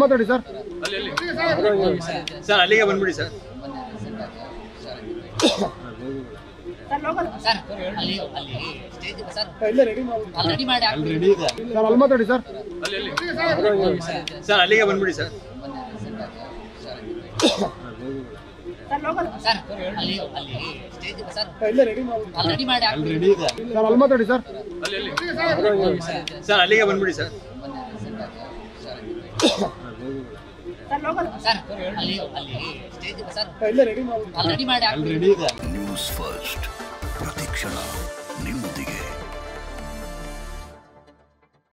ಮಾತಾಡಿ sir. Sir ಅಲ್ಲಿಗೆ ಬಂದ್ಬಿಡಿ ಸರ್. ಅಲ್ಲಿ ಮಾತಾಡಿ ಸರ್. ಸರ್ ಅಲ್ಲಿಗೆ ಬಂದ್ಬಿಡಿ ಸರ್. ಅಲ್ಲಿ ಮಾತಾಡಿ ಸರ್. ಸರ್ ಅಲ್ಲಿಗೆ ಬಂದ್ಬಿಡಿ ಸರ್. ನ್ಯೂಸ್ ಫಸ್ಟ್ ಪ್ರತಿಕ್ಷಣ.